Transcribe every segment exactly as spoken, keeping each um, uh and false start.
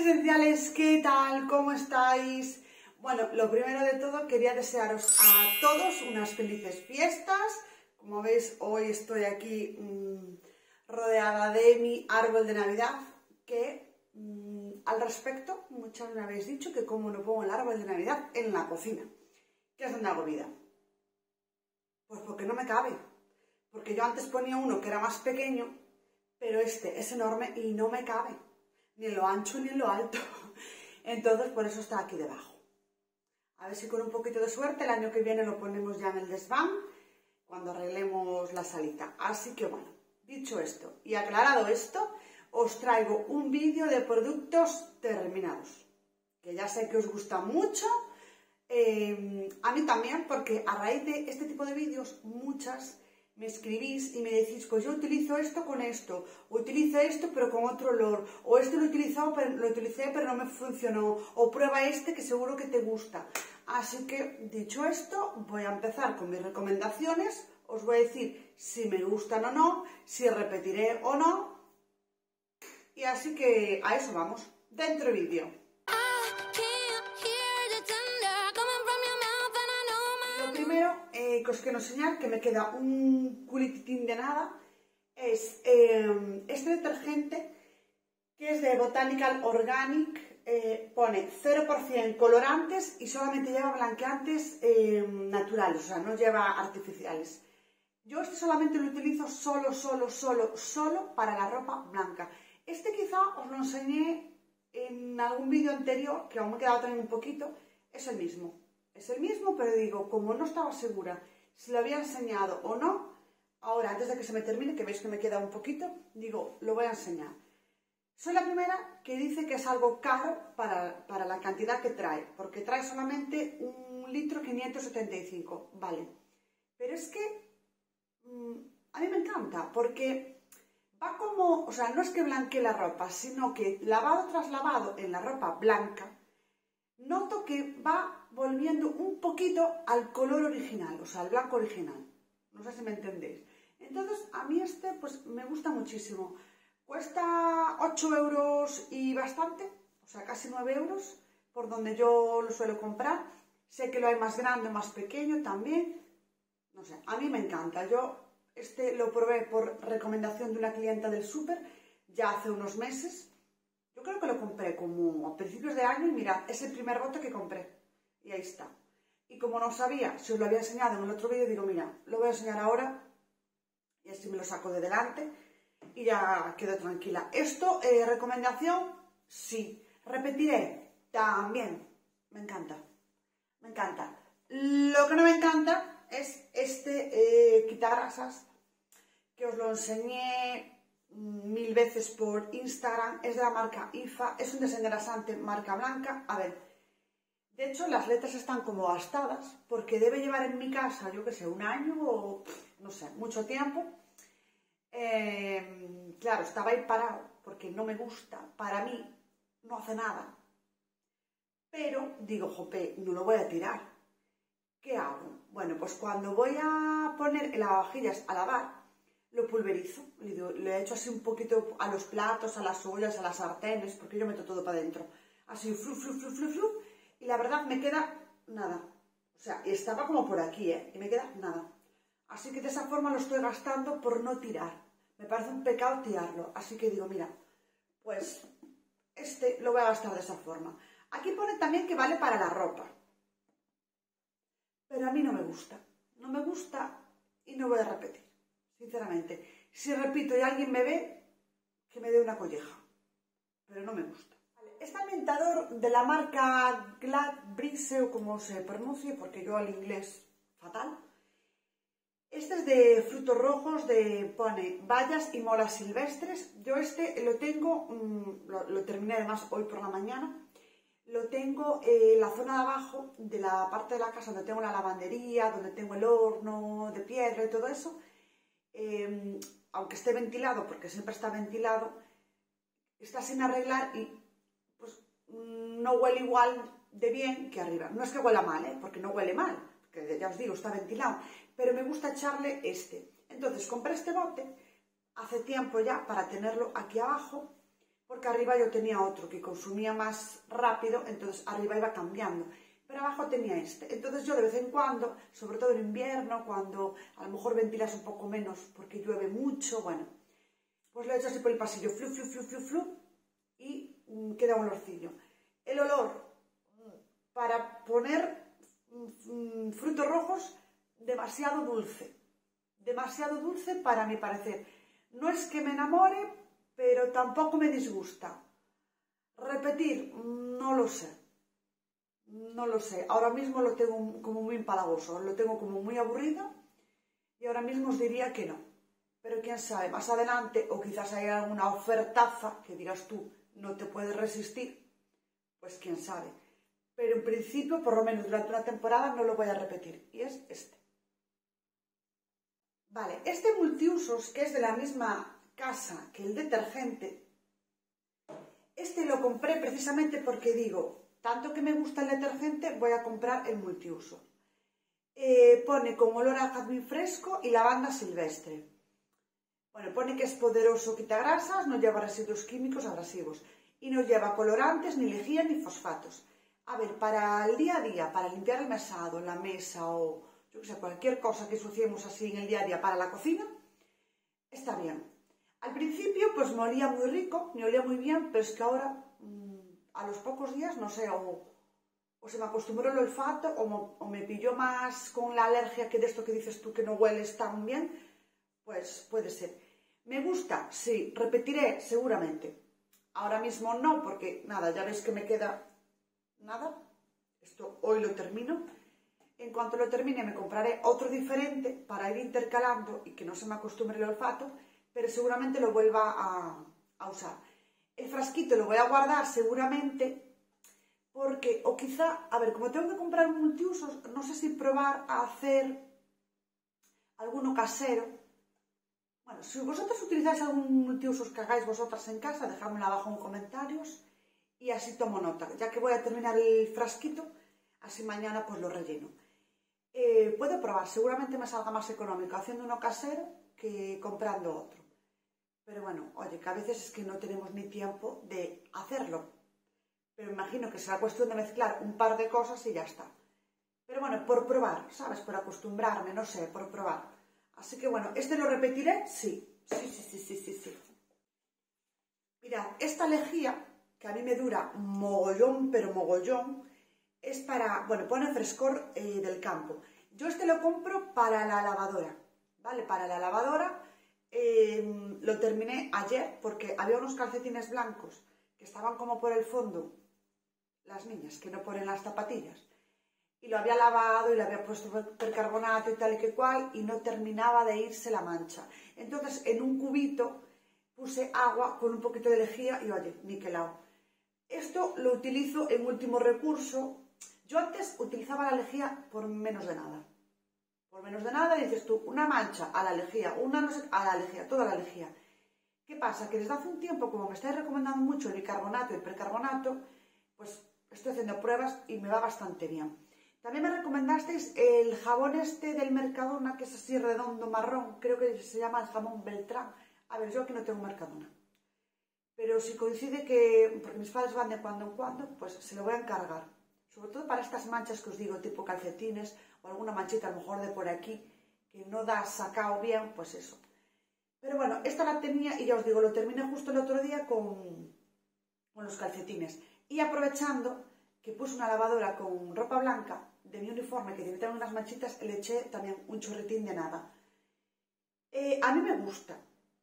esenciales, ¿qué tal? ¿Cómo estáis? Bueno, lo primero de todo quería desearos a todos unas felices fiestas. Como veis, hoy estoy aquí mmm, rodeada de mi árbol de Navidad, que mmm, al respecto muchas me habéis dicho que cómo no pongo el árbol de Navidad en la cocina, que es donde hago vida. Pues porque no me cabe, porque yo antes ponía uno que era más pequeño, pero este es enorme y no me cabe, ni en lo ancho ni en lo alto. Entonces por eso está aquí debajo. A ver si con un poquito de suerte el año que viene lo ponemos ya en el desván, cuando arreglemos la salita. Así que bueno, dicho esto y aclarado esto, os traigo un vídeo de productos terminados, que ya sé que os gusta mucho, eh, a mí también, porque a raíz de este tipo de vídeos muchas me escribís y me decís, pues yo utilizo esto con esto, o utilizo esto pero con otro olor, o este lo he utilizado, pero, lo utilicé pero no me funcionó, o prueba este que seguro que te gusta. Así que, dicho esto, voy a empezar con mis recomendaciones. Os voy a decir si me gustan o no, si repetiré o no, y así que a eso vamos, dentro vídeo. Lo primero eh, que os quiero enseñar, que me queda un culititín de nada, es eh, este detergente que es de Botanical Organic, eh, pone cero por cien colorantes y solamente lleva blanqueantes eh, naturales, o sea, no lleva artificiales. Yo este solamente lo utilizo solo, solo, solo, solo para la ropa blanca. Este quizá os lo enseñé en algún vídeo anterior, que aún me he quedado también un poquito, es el mismo. Es el mismo, pero digo, como no estaba segura si lo había enseñado o no, ahora antes de que se me termine, que veis que me queda un poquito, digo, lo voy a enseñar. Soy la primera que dice que es algo caro para, para la cantidad que trae, porque trae solamente un litro quinientos setenta y cinco, vale. Pero es que mmm, a mí me encanta, porque va como, o sea, no es que blanquee la ropa, sino que lavado tras lavado en la ropa blanca, noto que va volviendo un poquito al color original, o sea, al blanco original. No sé si me entendéis. Entonces, a mí este, pues, me gusta muchísimo. Cuesta ocho euros y bastante, o sea, casi nueve euros, por donde yo lo suelo comprar. Sé que lo hay más grande, más pequeño también. No sé, a mí me encanta. Yo este lo probé por recomendación de una clienta del súper ya hace unos meses. Yo creo que lo compré como a principios de año y mirad, es el primer bote que compré. Y ahí está. Y como no sabía si os lo había enseñado en el otro vídeo, digo, mira, lo voy a enseñar ahora y así me lo saco de delante y ya quedo tranquila. Esto, eh, recomendación, sí. Repetiré, también. Me encanta. Me encanta. Lo que no me encanta es este eh, quitagrasas, que os lo enseñé mil veces por Instagram. Es de la marca I F A, es un desengrasante marca blanca. A ver, de hecho las letras están como gastadas, porque debe llevar en mi casa, yo que sé, un año o no sé, mucho tiempo. Eh, claro, estaba ahí parado porque no me gusta, para mí no hace nada, pero digo, jope, no lo voy a tirar. ¿Qué hago? Bueno, pues cuando voy a poner el lavavajillas a lavar, lo pulverizo, le, digo, le he hecho así un poquito a los platos, a las ollas, a las sartenes, porque yo meto todo para adentro, así flu, flu, flu, flu, flu, y la verdad me queda nada, o sea, estaba como por aquí, ¿eh? Y me queda nada. Así que de esa forma lo estoy gastando por no tirar. Me parece un pecado tirarlo. Así que digo, mira, pues este lo voy a gastar de esa forma. Aquí pone también que vale para la ropa. Pero a mí no me gusta. No me gusta y no voy a repetir, sinceramente. Si repito y alguien me ve, que me dé una colleja. Pero no me gusta. Este ambientador de la marca Glad Breeze, o como se pronuncie, porque yo al inglés fatal. Este es de frutos rojos, de, pone bayas y molas silvestres. Yo este lo tengo, mmm, lo, lo terminé además hoy por la mañana, lo tengo en la zona de abajo de la parte de la casa donde tengo la lavandería, donde tengo el horno de piedra y todo eso. Eh, aunque esté ventilado, porque siempre está ventilado, está sin arreglar y pues no huele igual de bien que arriba. No es que huela mal, ¿eh? Porque no huele mal, que ya os digo, está ventilado, pero me gusta echarle este. Entonces compré este bote hace tiempo ya para tenerlo aquí abajo, porque arriba yo tenía otro que consumía más rápido, entonces arriba iba cambiando. Pero abajo tenía este. Entonces yo de vez en cuando, sobre todo en invierno, cuando a lo mejor ventilas un poco menos porque llueve mucho, bueno, pues lo he hecho así por el pasillo, flu, flu, flu, flu, flu, y mmm, queda un olorcillo. El olor para poner mmm, frutos rojos, demasiado dulce. Demasiado dulce para mi parecer. No es que me enamore, pero tampoco me disgusta. Repetir, no lo sé. No lo sé, ahora mismo lo tengo como muy empalagoso, lo tengo como muy aburrido y ahora mismo os diría que no. Pero quién sabe, más adelante, o quizás haya alguna ofertaza que digas tú, no te puedes resistir, pues quién sabe. Pero en principio, por lo menos durante una temporada, no lo voy a repetir, y es este. Vale, este multiusos, que es de la misma casa que el detergente, este lo compré precisamente porque digo, tanto que me gusta el detergente, voy a comprar el multiuso. Eh, pone con olor a jazmín fresco y lavanda silvestre. Bueno, pone que es poderoso quitagrasas, no lleva residuos químicos agresivos y no lleva colorantes, ni lejía, ni fosfatos. A ver, para el día a día, para limpiar el mesado, la mesa o yo que sé, cualquier cosa que ensuciemos así en el día a día para la cocina, está bien. Al principio pues me olía muy rico, me olía muy bien, pero es que ahora a los pocos días, no sé, o, o se me acostumbró el olfato o me, o me pilló más con la alergia que de esto que dices tú que no hueles tan bien, pues puede ser. ¿Me gusta? Sí. ¿Repetiré? Seguramente. Ahora mismo no, porque nada, ya veis que me queda nada. Esto hoy lo termino. En cuanto lo termine me compraré otro diferente para ir intercalando y que no se me acostumbre el olfato, pero seguramente lo vuelva a, a usar. El frasquito lo voy a guardar seguramente porque, o quizá, a ver, como tengo que comprar un multiusos, no sé si probar a hacer alguno casero. Bueno, si vosotros utilizáis algún multiusos que hagáis vosotras en casa, dejadmelo abajo en comentarios y así tomo nota. Ya que voy a terminar el frasquito, así mañana pues lo relleno. Eh, puedo probar, seguramente me salga más económico haciendo uno casero que comprando otro. Pero bueno, oye, que a veces es que no tenemos ni tiempo de hacerlo. Pero imagino que será cuestión de mezclar un par de cosas y ya está. Pero bueno, por probar, ¿sabes? Por acostumbrarme, no sé, por probar. Así que bueno, ¿este lo repetiré? Sí. Sí, sí, sí, sí, sí, sí. Mirad, esta lejía, que a mí me dura mogollón, pero mogollón, es para, bueno, pone frescor eh, del campo. Yo este lo compro para la lavadora, ¿vale? Para la lavadora. Eh, lo terminé ayer porque había unos calcetines blancos que estaban como por el fondo, las niñas que no ponen las zapatillas, y lo había lavado y le había puesto percarbonato y tal y que cual y no terminaba de irse la mancha. Entonces en un cubito puse agua con un poquito de lejía y oye, niquelado. Esto lo utilizo en último recurso. Yo antes utilizaba la lejía por menos de nada. Por menos de nada, dices tú, una mancha a la lejía, una no sé, a la lejía, toda la lejía. ¿Qué pasa? Que desde hace un tiempo, como me estáis recomendando mucho el bicarbonato y el percarbonato, pues estoy haciendo pruebas y me va bastante bien. También me recomendasteis el jabón este del Mercadona, que es así redondo, marrón, creo que se llama el jabón Beltrán. A ver, yo aquí no tengo Mercadona. Pero si coincide que, porque mis padres van de cuando en cuando, pues se lo voy a encargar. Sobre todo para estas manchas que os digo, tipo calcetines, o alguna manchita a lo mejor de por aquí, que no da sacado bien, pues eso. Pero bueno, esta la tenía y ya os digo, lo terminé justo el otro día con, con los calcetines. Y aprovechando que puse una lavadora con ropa blanca de mi uniforme, que tiene también unas manchitas, le eché también un chorritín de nada. Eh, a mí me gusta.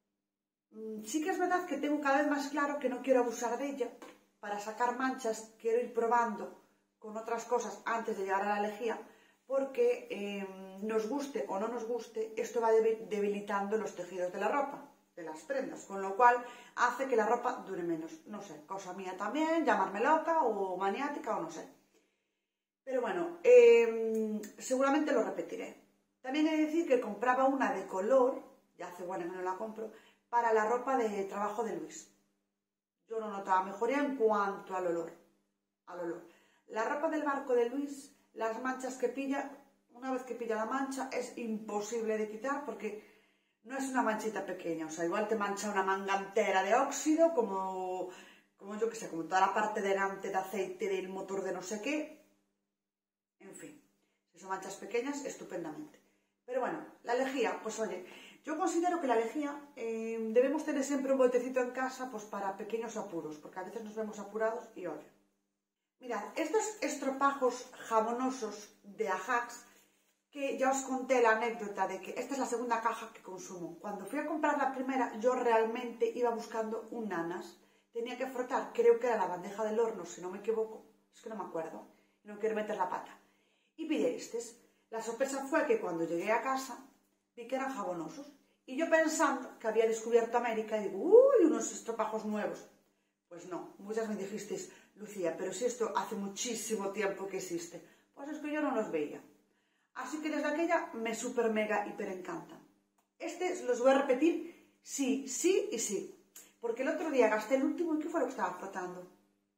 Sí que es verdad que tengo cada vez más claro que no quiero abusar de ella. Para sacar manchas quiero ir probando con otras cosas antes de llegar a la lejía, porque eh, nos guste o no nos guste, esto va debilitando los tejidos de la ropa, de las prendas, con lo cual hace que la ropa dure menos. No sé, cosa mía también, llamarme loca o maniática o no sé. Pero bueno, eh, seguramente lo repetiré. También he de decir que compraba una de color, ya hace bueno que no la compro, para la ropa de trabajo de Luis. Yo no notaba mejoría en cuanto al olor. Al olor. La ropa del barco de Luis, las manchas que pilla, una vez que pilla la mancha, es imposible de quitar porque no es una manchita pequeña, o sea, igual te mancha una manga entera de óxido, como, como yo que sé, como toda la parte delante de aceite del motor de no sé qué. En fin, si son manchas pequeñas, estupendamente. Pero bueno, la lejía, pues oye, yo considero que la lejía eh, debemos tener siempre un botecito en casa pues para pequeños apuros, porque a veces nos vemos apurados y oye. Mirad, estos estropajos jamonosos de Ajax, que ya os conté la anécdota de que esta es la segunda caja que consumo. Cuando fui a comprar la primera, yo realmente iba buscando un nanas. Tenía que frotar, creo que era la bandeja del horno, si no me equivoco, es que no me acuerdo, y no quiero meter la pata. Y pillé estos. La sorpresa fue que cuando llegué a casa vi que eran jabonosos. Y yo pensando que había descubierto América, y digo, uy, unos estropajos nuevos. Pues no, muchas me dijisteis, Lucía, pero si esto hace muchísimo tiempo que existe. Pues es que yo no los veía. Así que desde aquella me super mega hiper encantan. Este los voy a repetir sí, sí y sí. Porque el otro día gasté el último y ¿qué fue lo que estaba frotando?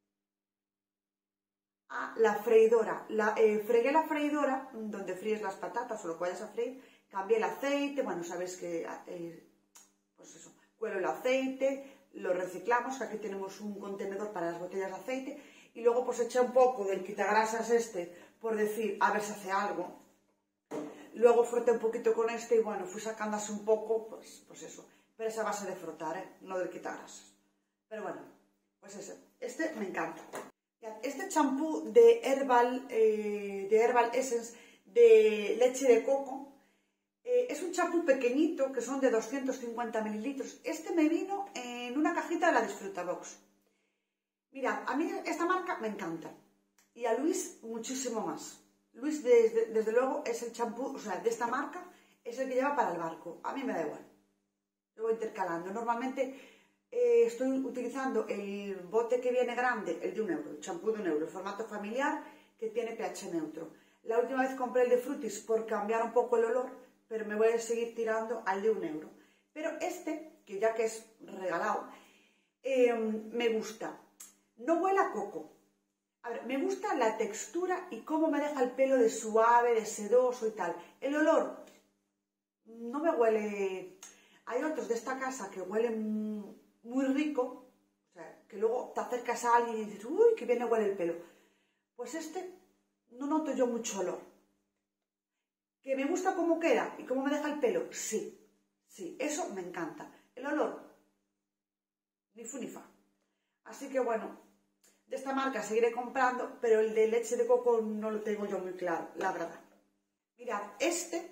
Ah, la freidora. La, eh, fregué la freidora donde fríes las patatas o lo que vayas a freír. Cambié el aceite. Bueno, sabéis que, eh, pues eso, cuelo el aceite, lo reciclamos, que aquí tenemos un contenedor para las botellas de aceite. Y luego pues eché un poco del quitagrasas este, por decir, a ver si hace algo. Luego froté un poquito con este y bueno, fui sacando así un poco, pues, pues eso. Pero esa base de frotar, ¿eh? No del quitagrasas. Pero bueno, pues ese. Este me encanta. Este champú de Herbal, eh, de Herbal Essence de leche de coco eh, es un champú pequeñito que son de doscientos cincuenta mililitros. Este me vino en una cajita de la Disfrutabox. Mirad, a mí esta marca me encanta y a Luis muchísimo más. Luis desde, desde luego es el champú, o sea, de esta marca es el que lleva para el barco. A mí me da igual. Lo voy intercalando. Normalmente Eh, estoy utilizando el bote que viene grande, el de un euro, el champú de un euro, el formato familiar que tiene pH neutro. La última vez compré el de Frutis por cambiar un poco el olor, pero me voy a seguir tirando al de un euro. Pero este, que ya que es regalado, eh, me gusta. No huele a coco. A ver, me gusta la textura y cómo me deja el pelo de suave, de sedoso y tal. El olor no me huele. Hay otros de esta casa que huelen muy rico, o sea, que luego te acercas a alguien y dices, uy, que bien le huele el pelo. Pues este no noto yo mucho olor. ¿Que me gusta cómo queda y cómo me deja el pelo? Sí, sí, eso me encanta. El olor, ni fu ni fa. Así que bueno, de esta marca seguiré comprando, pero el de leche de coco no lo tengo yo muy claro, la verdad. Mirad, este,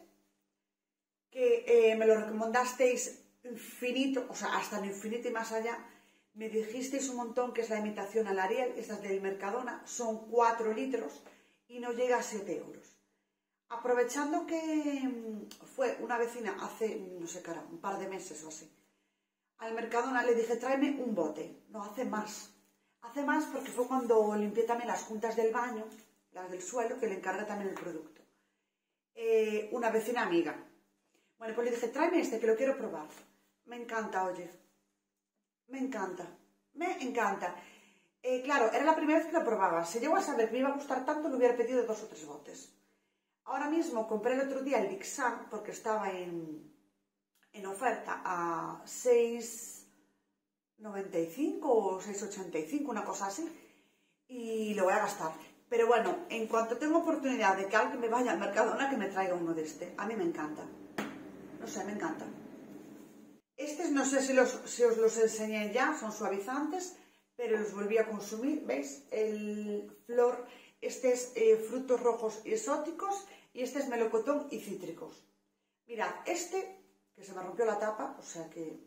que eh, me lo recomendasteis infinito, o sea, hasta el infinito y más allá, me dijisteis un montón que es la imitación al Ariel, esta es del Mercadona, son cuatro litros y no llega a siete euros. Aprovechando que fue una vecina hace, no sé qué era, un par de meses o así, al Mercadona le dije, tráeme un bote, no, hace más, hace más porque fue cuando limpié también las juntas del baño, las del suelo, que le encargué también el producto. Eh, una vecina amiga. Bueno, pues le dije, tráeme este que lo quiero probar. Me encanta, oye. Me encanta. Me encanta. Eh, claro, era la primera vez que lo probaba. Si llego a saber que me iba a gustar tanto, lo hubiera pedido dos o tres botes. Ahora mismo compré el otro día el Dixan porque estaba en, en oferta a seis noventa y cinco o seis ochenta y cinco, una cosa así. Y lo voy a gastar. Pero bueno, en cuanto tengo oportunidad de que alguien me vaya al Mercadona, que me traiga uno de este. A mí me encanta. No sé, me encanta. Estos no sé si, los, si os los enseñé ya, son suavizantes, pero los volví a consumir, ¿veis? El flor, este es eh, frutos rojos y exóticos y este es melocotón y cítricos. Mirad, este, que se me rompió la tapa, o sea que...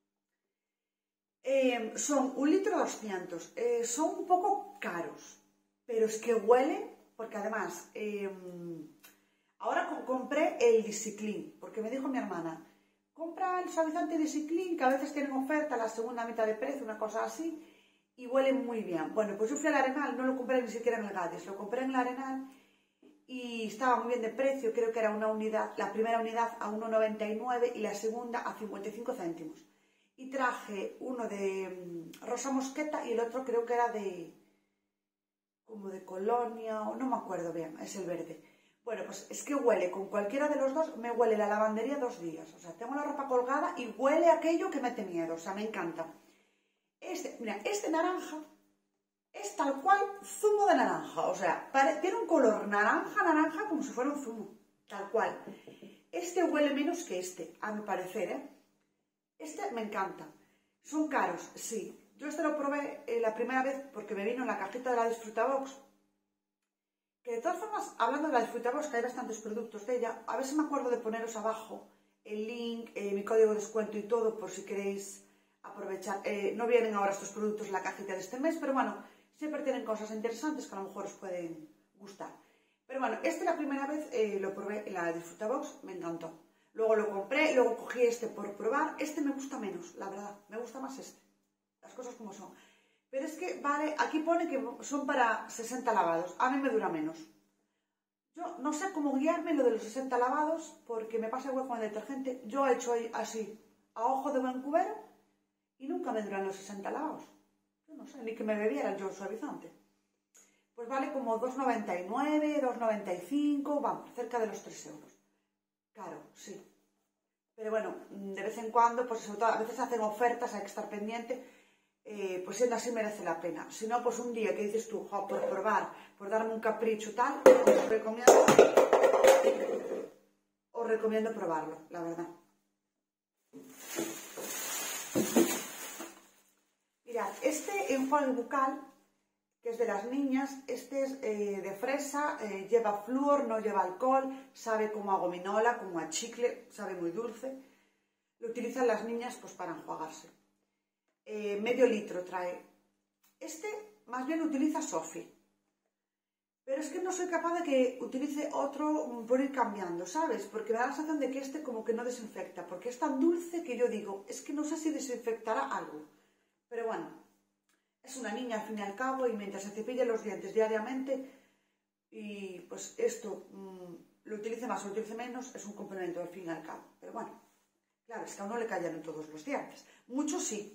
Eh, son un litro doscientos, eh, son un poco caros, pero es que huelen, porque además... Eh, ahora compré el Discipline, porque me dijo mi hermana, compra el suavizante Discipline, que a veces tienen oferta a la segunda mitad de precio, una cosa así, y huelen muy bien. Bueno, pues yo fui al Arenal, no lo compré ni siquiera en el Gadis, lo compré en el Arenal y estaba muy bien de precio, creo que era una unidad, la primera unidad a uno noventa y nueve y la segunda a cincuenta y cinco céntimos. Y traje uno de rosa mosqueta y el otro creo que era de, como de colonia, o no me acuerdo bien, es el verde. Bueno, pues es que huele, con cualquiera de los dos, me huele la lavandería dos días. O sea, tengo la ropa colgada y huele aquello que mete miedo. O sea, me encanta. Este, mira, este naranja es tal cual zumo de naranja. O sea, pare, tiene un color naranja, naranja, como si fuera un zumo. Tal cual. Este huele menos que este, a mi parecer, ¿eh? Este me encanta. Son caros, sí. Yo este lo probé eh, la primera vez porque me vino en la cajita de la Disfrutabox. Que de todas formas, hablando de la Disfrutabox, que hay bastantes productos de ella, a ver si me acuerdo de poneros abajo el link, eh, mi código de descuento y todo, por si queréis aprovechar. Eh, no vienen ahora estos productos en la cajita de este mes, pero bueno, siempre tienen cosas interesantes que a lo mejor os pueden gustar. Pero bueno, este la primera vez eh, lo probé en la Disfrutabox, me encantó. Luego lo compré, luego cogí este por probar. Este me gusta menos, la verdad, me gusta más este. Las cosas como son. Pero es que, vale, aquí pone que son para sesenta lavados. A mí me dura menos. Yo no sé cómo guiarme lo de los sesenta lavados porque me pasa igual con el detergente. Yo he hecho así, a ojo de buen cubero, y nunca me duran los sesenta lavados. Yo no sé, ni que me bebiera yo suavizante. Pues vale como dos noventa y nueve, dos noventa y cinco, vamos, cerca de los tres euros. Claro, sí. Pero bueno, de vez en cuando, pues sobre todo, a veces hacen ofertas, hay que estar pendiente. Eh, pues siendo así merece la pena. Si no, pues un día que dices tú, jo, por probar, por darme un capricho tal, os recomiendo, os recomiendo probarlo, la verdad. Mirad, este enjuague bucal, que es de las niñas, este es eh, de fresa, eh, lleva flúor, no lleva alcohol, sabe como a gominola, como a chicle, sabe muy dulce. Lo utilizan las niñas pues para enjuagarse. Eh, medio litro trae. Este más bien utiliza Sophie, pero es que no soy capaz de que utilice otro por ir cambiando, ¿sabes? Porque me da la sensación de que este como que no desinfecta, porque es tan dulce que yo digo, es que no sé si desinfectará algo. Pero bueno, es una niña al fin y al cabo, y mientras se cepille los dientes diariamente y pues esto mmm, lo utilice más o lo utilice menos, es un complemento al fin y al cabo. Pero bueno, claro, es que a uno le cayeron todos los dientes. Muchos sí,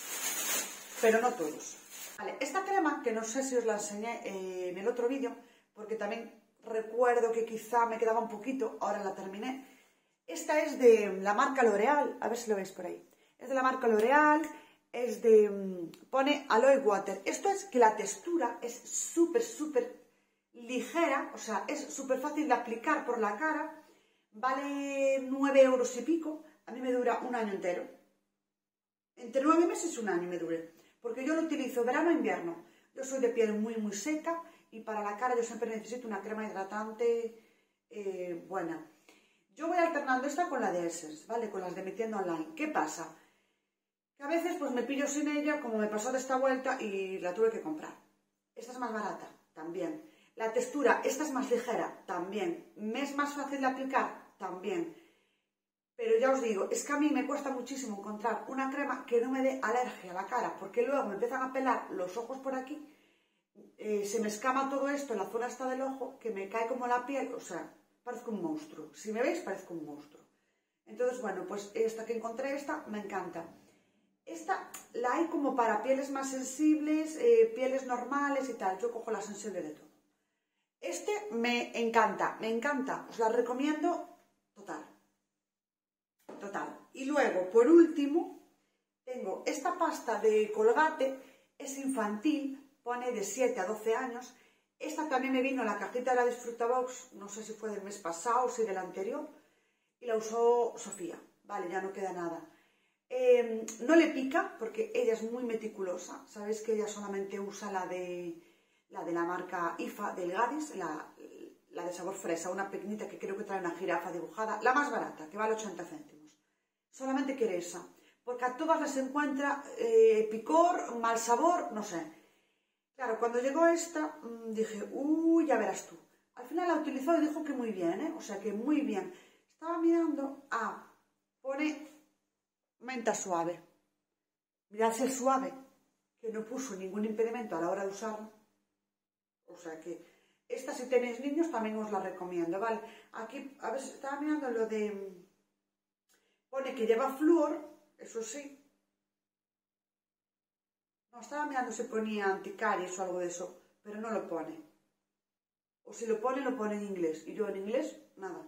pero no todos. Vale, esta crema, que no sé si os la enseñé eh, en el otro vídeo, porque también recuerdo que quizá me quedaba un poquito, ahora la terminé. Esta es de la marca L'Oreal, a ver si lo veis por ahí. Es de la marca L'Oreal, es de... pone Aloe Water. Esto es que la textura es súper, súper ligera, o sea, es súper fácil de aplicar por la cara. Vale nueve euros y pico, a mí me dura un año entero. Entre nueve meses y un año me dure, porque yo lo utilizo verano e invierno. Yo soy de piel muy muy seca y para la cara yo siempre necesito una crema hidratante eh, buena. Yo voy alternando esta con la de Essence, ¿vale? Con las de mi tienda online. ¿Qué pasa? Que a veces pues me pillo sin ella, como me pasó de esta vuelta y la tuve que comprar. Esta es más barata, también. La textura, esta es más ligera, también. ¿Me es más fácil de aplicar? También. Pero ya os digo, es que a mí me cuesta muchísimo encontrar una crema que no me dé alergia a la cara, porque luego me empiezan a pelar los ojos por aquí, eh, se me escama todo esto en la zona esta del ojo, que me cae como la piel, o sea, parezco un monstruo. Si me veis, parezco un monstruo. Entonces, bueno, pues esta que encontré, esta, me encanta. Esta la hay como para pieles más sensibles, eh, pieles normales y tal. Yo cojo la sensible de todo. Este me encanta, me encanta. Os la recomiendo total. Total. Y luego, por último, tengo esta pasta de Colgate, es infantil, pone de siete a doce años. Esta también me vino en la cajita de la Disfrutabox, no sé si fue del mes pasado o si del anterior, y la usó Sofía. Vale, ya no queda nada. Eh, no le pica porque ella es muy meticulosa. Sabéis que ella solamente usa la de la, de la marca I F A del Gadis, la, la de sabor fresa, una pequeñita que creo que trae una jirafa dibujada, la más barata, que vale ochenta céntimos. Solamente quiere esa, porque a todas les encuentra eh, picor, mal sabor, no sé. Claro, cuando llegó esta, dije, uy, ya verás tú. Al final la utilizó y dijo que muy bien, ¿eh? O sea, que muy bien. Estaba mirando, ah, pone menta suave. Mirad si es suave, que no puso ningún impedimento a la hora de usarla. O sea que, esta si tenéis niños también os la recomiendo, ¿vale? Aquí, a ver, estaba mirando lo de... Pone que lleva flúor, eso sí. No, estaba mirando si ponía anticaries o algo de eso, pero no lo pone. O si lo pone, lo pone en inglés. Y yo en inglés, nada.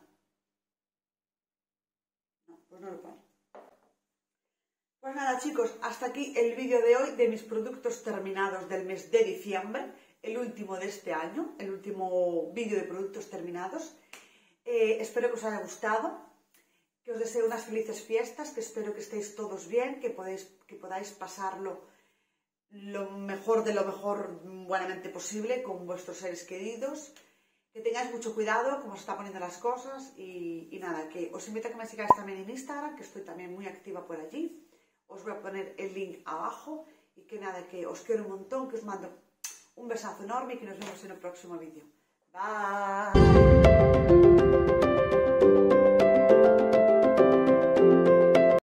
No, pues no lo pone. Pues nada, chicos, hasta aquí el vídeo de hoy de mis productos terminados del mes de diciembre, el último de este año, el último vídeo de productos terminados. Eh, espero que os haya gustado, que os deseo unas felices fiestas, que espero que estéis todos bien, que, podéis, que podáis pasarlo lo mejor de lo mejor buenamente posible con vuestros seres queridos, que tengáis mucho cuidado como se están poniendo las cosas y, y nada, que os invito a que me sigáis también en Instagram, que estoy también muy activa por allí. Os voy a poner el link abajo y que nada, que os quiero un montón, que os mando un besazo enorme y que nos vemos en el próximo vídeo. Bye.